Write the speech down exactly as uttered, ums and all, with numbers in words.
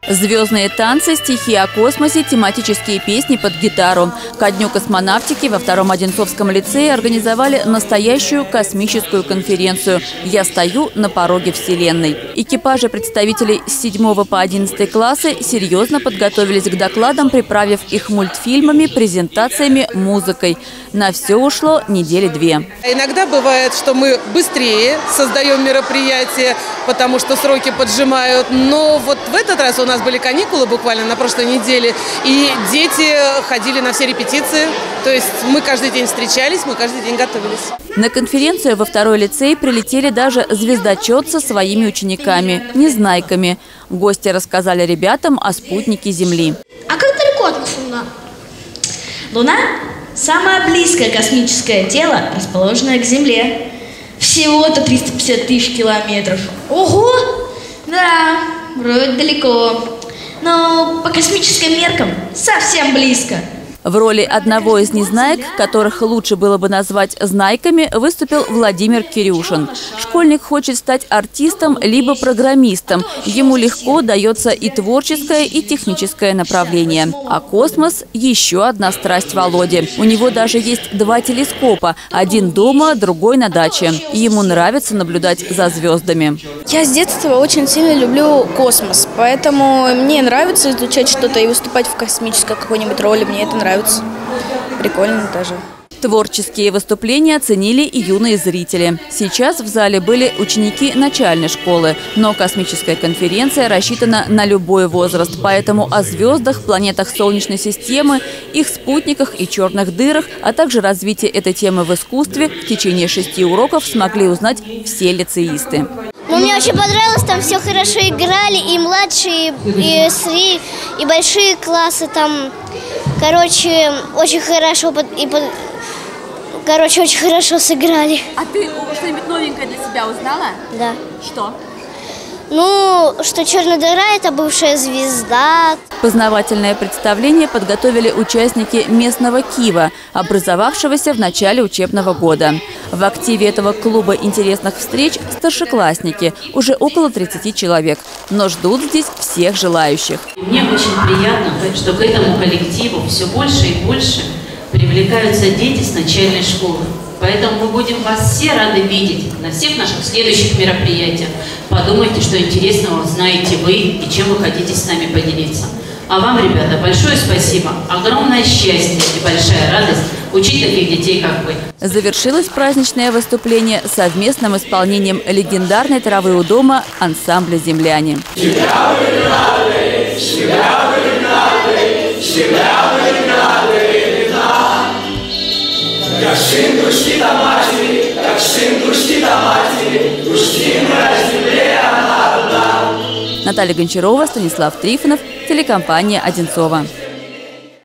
Звездные танцы, стихи о космосе, тематические песни под гитару. Ко дню космонавтики во втором Одинцовском лицее организовали настоящую космическую конференцию «Я стою на пороге Вселенной». Экипажи представителей с седьмого по одиннадцатый классы серьезно подготовились к докладам, приправив их мультфильмами, презентациями, музыкой. На все ушло недели две. Иногда бывает, что мы быстрее создаем мероприятие, потому что сроки поджимают. Но вот в этот раз у нас были каникулы буквально на прошлой неделе, и дети ходили на все репетиции. То есть мы каждый день встречались, мы каждый день готовились. На конференцию во второй лицей прилетели даже звездочет со своими учениками, незнайками. Гости рассказали ребятам о спутнике Земли. А как далеко от нас Луна? Луна – самое близкое космическое тело, расположенное к Земле. Всего-то триста пятьдесят тысяч километров. Ого! Да, вроде далеко, но по космическим меркам совсем близко. В роли одного из незнаек, которых лучше было бы назвать знайками, выступил Владимир Кирюшин. Школьник хочет стать артистом либо программистом. Ему легко дается и творческое, и техническое направление. А космос – еще одна страсть Володи. У него даже есть два телескопа. Один дома, другой на даче. Ему нравится наблюдать за звездами. Я с детства очень сильно люблю космос. Поэтому мне нравится изучать что-то и выступать в космической какой-нибудь роли. Мне это нравится. Прикольно даже. Творческие выступления оценили и юные зрители. Сейчас в зале были ученики начальной школы, но космическая конференция рассчитана на любой возраст. Поэтому о звездах, планетах Солнечной системы, их спутниках и черных дырах, а также развитии этой темы в искусстве в течение шести уроков смогли узнать все лицеисты. Ну, мне очень понравилось, там все хорошо играли, и младшие, и сри, и большие классы там. Короче, очень хорошо и под... Короче, очень хорошо сыграли. А ты что-нибудь новенькое для себя узнала? Да. Что? Ну, что черная дыра – это бывшая звезда. Познавательное представление подготовили участники местного КИВа, образовавшегося в начале учебного года. В активе этого клуба интересных встреч старшеклассники, уже около тридцати человек. Но ждут здесь всех желающих. Мне очень приятно, что к этому коллективу все больше и больше привлекаются дети с начальной школы. Поэтому мы будем вас все рады видеть на всех наших следующих мероприятиях. Подумайте, что интересного знаете вы и чем вы хотите с нами поделиться. А вам, ребята, большое спасибо, огромное счастье и большая радость учить таких детей, как вы. Завершилось праздничное выступление совместным исполнением легендарной травы у дома ансамбля «Земляне». Как сын грустит о матери, как сын грустит о матери, грустим мы о земле, она одна. Наталья Гончарова, Станислав Трифонов, телекомпания «Одинцова».